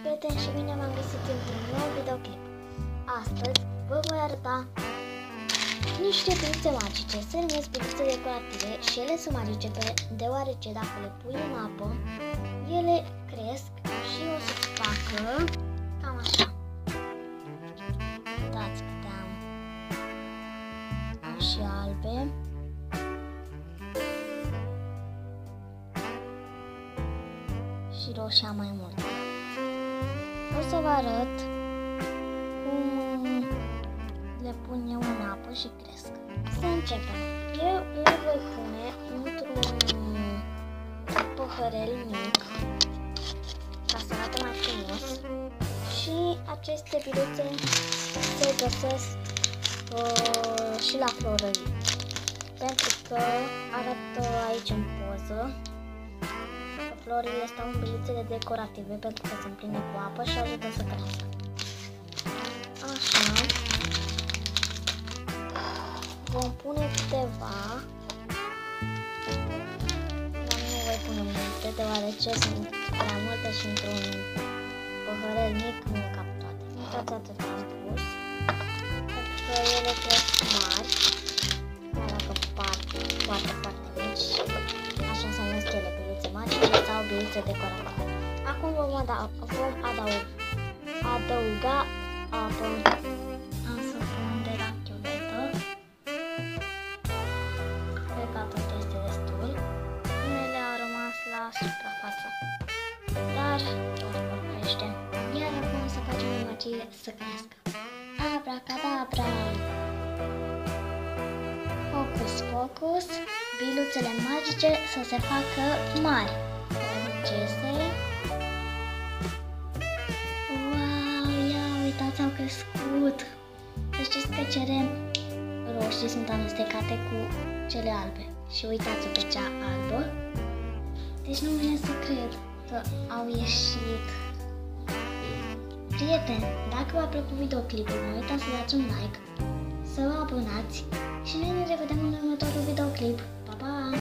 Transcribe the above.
prieteni și bine v-am găsit într-un nou videoclip. Astăzi vă voi arăta niște piluțe magice. Se numesc piluțe decorative și ele sunt magice deoarece dacă le pui în apă, ele cresc și o să facă cam așa. Dați câte am și albe. Și roșia mai mult. O să vă arăt cum le pun eu în apă și cresc. Să începem. Eu le voi pune într-un păhărel mic ca să arate mai frumos. Și aceste piluțe se găsesc și la florării, pentru că arată aici în poză. Florile stau în biluțele decorative pentru că sunt pline cu apă și ajută să crească. Așa. Vom pune câteva. Dar nu voi pune multe, deoarece sunt prea multe și într-un păhărel mic nu cap toate. Uitați atât am pus. Pentru că ele cresc mari. Arată foarte mici. Așa se numesc ele, piluțe magice sau piluțe decorative. Acum vom adăuga apă. Am să pun de la chiuvetă. Cred că tot este destul. Unele au rămas la suprafață, dar tot vor crește. Iar acum o să facem magie să crească. Abracadabra! Focus, focus! Biluțele magice să se facă mari. Regese. Wow, ia uitați, au crescut. Să știți că cele roșii sunt amestecate cu cele albe. Și uitați-o pe cea albă. Deci nu vine să cred că au ieșit. Prieteni, dacă v-a plăcut videoclipul, nu uitați să dați un like, să vă abonați și noi ne revedem în următorul videoclip. Pa, pa!